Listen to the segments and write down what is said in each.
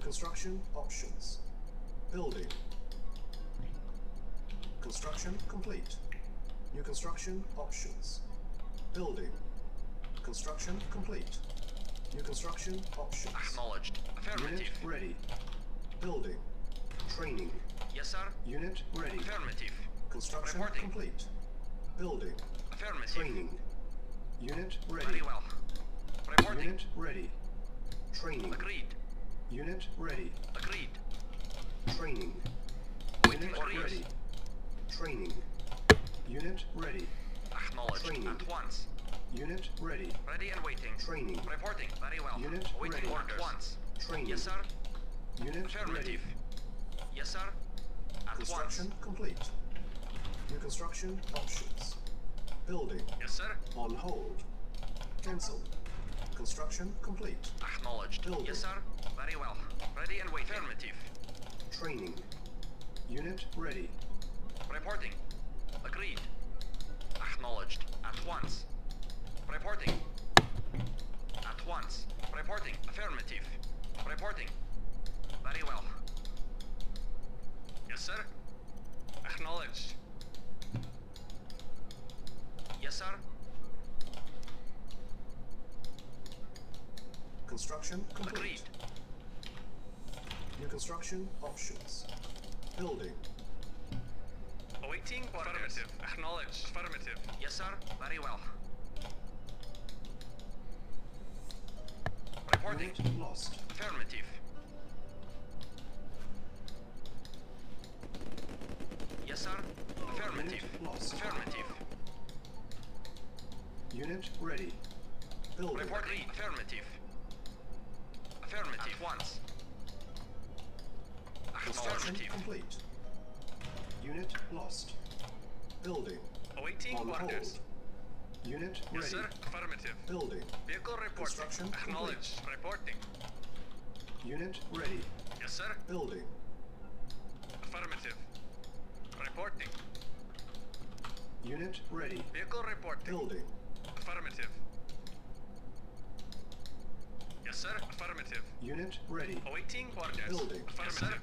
construction options. Building. Construction complete. New construction options. Building. Construction complete. New construction options. Acknowledged. Affirmative. Unit ready. Building. Training. Yes, sir. Unit ready. Affirmative. Construction Reporting. complete. Building. Affirmative. Training. Unit ready. Very well. Reporting. Unit ready. Training. Agreed. Unit ready. Agreed. Training. Waiting Unit orders. ready. Training. Unit ready. Acknowledged. Training. At once. Unit ready. Ready and waiting. Training. Reporting. Very well. Unit Waiting ready. orders. At once. Training. Yes, sir. Unit Affirmative. ready. Yes, sir. At Construction once. complete. New construction options. Building. Yes, sir. On hold. Cancel. Construction complete. Acknowledged. Building. Yes, sir. Very well. Ready and waiting. Affirmative. Training. Unit ready. Reporting. Agreed. Acknowledged. At once. Reporting. At once. Reporting. Affirmative. Reporting. Very well. Yes, sir. Acknowledged. Yes, sir. Construction complete. Agreed. New construction options. Building. Awaiting orders. Affirmative. Acknowledged. Affirmative. Yes, sir. Very well. Reporting. Unit lost. Affirmative. Yes, sir. Affirmative. Unit lost. Affirmative. Unit ready. Building. Report read. Affirmative. Affirmative. At once. Construction Affirmative. complete. Unit lost. Building. Awaiting On orders. hold. Unit Yes, ready. sir. Affirmative. Building. Vehicle reporting. Construction Acknowledged. Reporting. Unit ready. Yes, sir. Building. Affirmative. Reporting. Unit ready. Vehicle reporting. Building. Affirmative. Yes, sir. Affirmative. Unit ready. Awaiting orders. Building. Affirmative.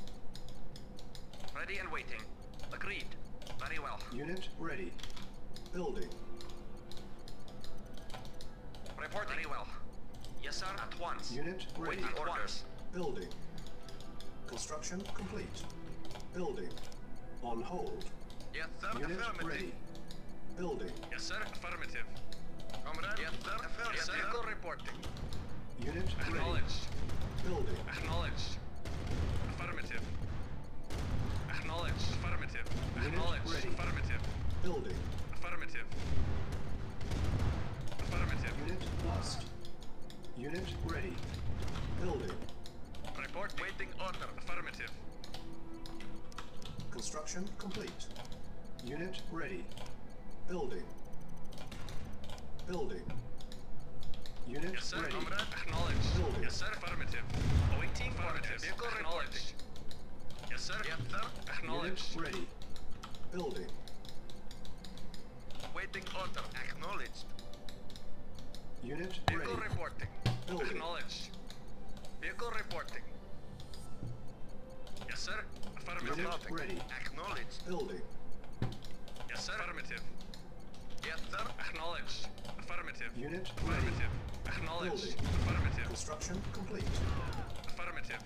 Ready and waiting. Agreed. Very well. Unit ready. Building. Reporting. Very well. Yes, sir. At once. Unit ready. Waiting orders. Building. Construction complete. Building. On hold. Yes, sir. Unit ready. Building. Yes, sir. Affirmative. Comrade. Yes, sir. Affirmative. Yes, sir. Vehicle reporting. Unit ready. Acknowledged. Building. Acknowledged. Affirmative. Acknowledged. Affirmative. Unit Acknowledged. ready. Affirmative. Building. Affirmative. Affirmative. Unit lost. Unit ready. Building. Report. Waiting order. Affirmative. Construction complete. Unit ready. Building. Building. Unit Yes, sir. ready. Comrade. Acknowledged. Building. Yes, sir. Affirmative. Awaiting orders. Vehicle acknowledged. Yes, sir. Yes, sir. Unit Acknowledged. ready. Building. Waiting order. Acknowledged. Unit Vehicle ready. reporting. Building. Acknowledged. Vehicle reporting. Yes, sir. Affirmative. Unit ready. Acknowledged. Building. Yes, sir. Affirmative. Yes, sir. Acknowledged. Affirmative. Unit ready. Affirmative. Acknowledged. Building. Affirmative. Construction complete. Affirmative.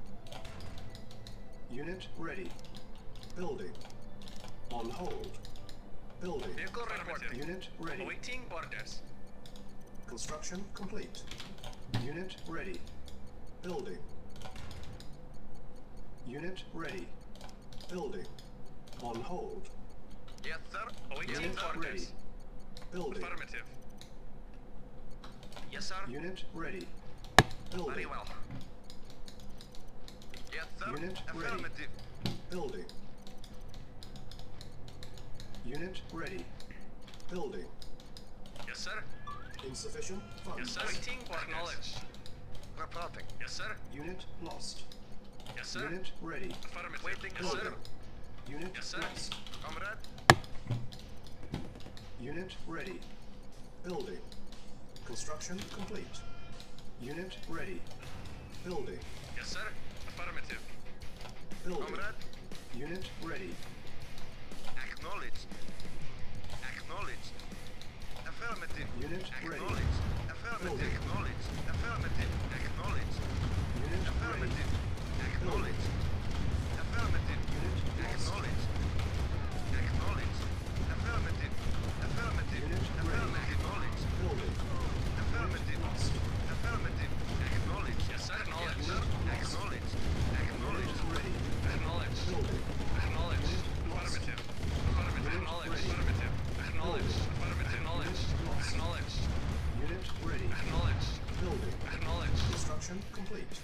Unit ready. Building. On hold. Building. Vehicle reporting. Unit ready. Awaiting orders. Construction complete. Unit ready. Building. Unit ready. Building. On hold. Yes, sir. Awaiting Unit orders. ready. Building. Affirmative. Yes, sir. Unit ready. Building. Very well. Yes, sir. Unit ready. Affirmative. Building. Unit ready. Building. Yes, sir. Insufficient funds. Yes, sir. Waiting orders. Acknowledged. Reporting. Yes, sir. Unit lost. Yes, sir. Unit ready. Affirmative. Waiting. Yes, Building. sir. Unit Yes, sir. lost. Comrade. Unit ready. Building. Construction complete. Unit ready. Building. Yes, sir. Affirmative. Building. Comrade. Unit ready. Acknowledged. Acknowledged. Affirmative. Unit ready. Acknowledged. Affirmative. Acknowledged. Affirmative. Acknowledged. Unit ready. Affirmative. Acknowledged. Affirmative. Unit lost. Acknowledged. Acknowledged. Affirmative. Affirmative. Unit ready. Acknowledged. Building. Affirmative. Lost. Affirmative. Acknowledged. Yes, sir. Acknowledged. Unit lost. Acknowledged. Acknowledged. Unit ready. Acknowledged. Building. Acknowledged. Lost. Affirmative. Affirmative. Unit Acknowledged. ready. Affirmative. Acknowledged. Affirmative. Acknowledged. Lost. Acknowledged. Unit ready. Acknowledged. Building. Acknowledged. Construction complete.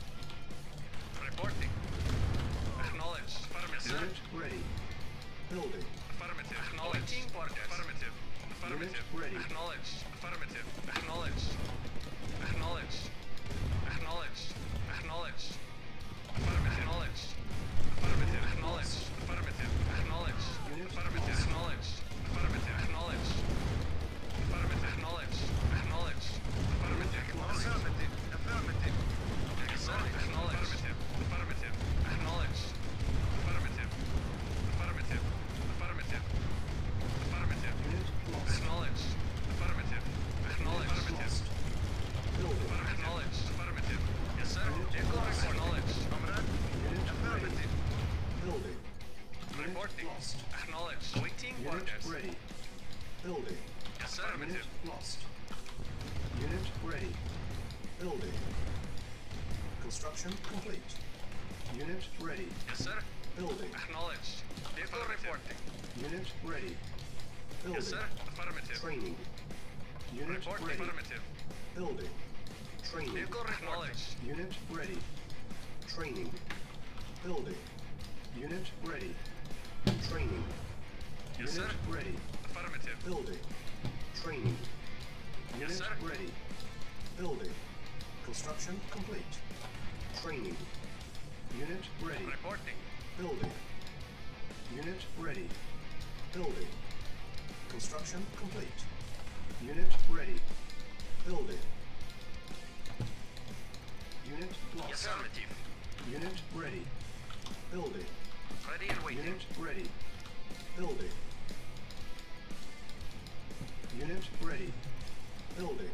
Reporting. Acknowledged. Affirmative. Unit ready. Building. Affirmative. Acknowledged. Affirmative. Affirmative. Unit ready. Acknowledged. Affirmative. Acknowledged. Acknowledged. Acknowledged. Acknowledged. Affirmative. Acknowledged. Affirmative. Acknowledged. Affirmative. Acknowledged. Unit Affirmative. lost. Acknowledged. Affirmative. Acknowledged. Affirmative. Acknowledged. Acknowledged. Affirmative. Affirmative. Affirmative. Yes, sir. Acknowledged. Affirmative. Affirmative. Acknowledged. Affirmative. Affirmative. Affirmative. Affirmative. Unit lost. Acknowledged. Affirmative. Acknowledged. Unit lost. Building. Acknowledged. Affirmative. Yes, sir. Unit lost. Acknowledged. Comrade. Unit ready. Affirmative. Building. Unit Reporting. lost. Acknowledged. Waiting Unit orders. ready. Building. Yes, sir. Unit Affirmative. lost. Unit ready. Building. Construction complete. Unit ready. Yes, sir. Building. Acknowledged. Vehicle reporting. Unit ready. Building. Yes, sir. Affirmative. Training. Unit Report ready. affirmative. Building. Training. Vehicle acknowledged. Unit ready. Training. Building. Unit ready. Training. Yes, Unit sir. ready. Affirmative. Building. Training. Yes, Unit sir. ready. Building. Construction complete. Training. Unit ready. Reporting. Building. Unit ready. Building. Construction complete. Unit ready. Building. Unit lost. Affirmative. Unit ready. Building. Ready and waiting. Unit ready. Building. Unit ready. Building.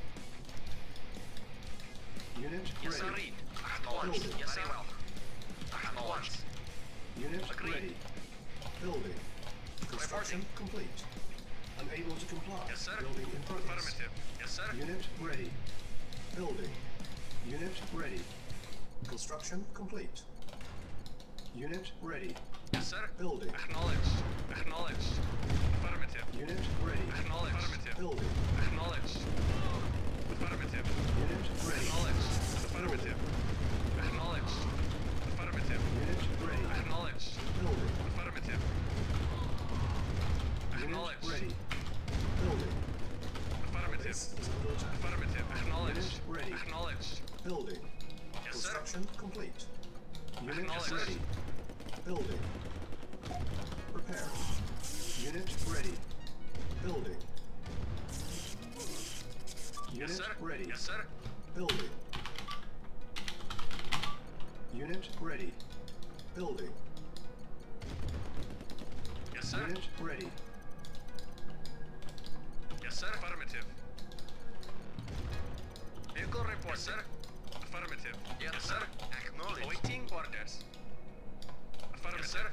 Unit Yes, sir. ready. Read. Acknowledged. Building. Yes, sir. Well. Acknowledged. Unit Agreed. ready. Building. Construction complete. Unable to comply. Yes, sir. Building in progress. Affirmative. Yes, sir. Unit ready. Building. Unit ready. Construction complete. Unit ready. Yes, sir. Building. Acknowledged. Acknowledged. Affirmative. Unit ready. Acknowledged. Affirmative. Building. Acknowledged. Affirmative. Unit ready. Acknowledged. Affirmative. Acknowledged. Affirmative. Unit ready. Acknowledged. Building. Affirmative. Unit Acknowledged. ready. Building. Affirmative. Base is under attack. Affirmative. Acknowledged. Unit ready. Acknowledged. Building. Yes, sir. Construction complete. Unit Acknowledged. ready. Building. Repair. Unit ready. Building. Unit Yes, sir. ready. Yes, sir. Building. Unit ready. Building. Yes, sir. Unit ready. Yes, sir. Affirmative. Vehicle report, yes, sir. Affirmative. Yes, sir. Acknowledged. Awaiting orders. Affirmative. Yes, sir.